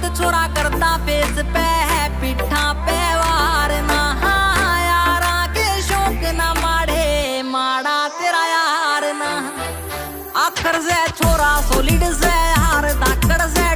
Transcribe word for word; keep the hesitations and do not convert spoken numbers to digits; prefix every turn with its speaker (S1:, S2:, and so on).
S1: छोरा करता फेस पे है पिठा पे वार ना यारा के शौक ना माड़े माड़ा तेरा यार ना आखर से छोरा सोलिड से हार धाकड़ से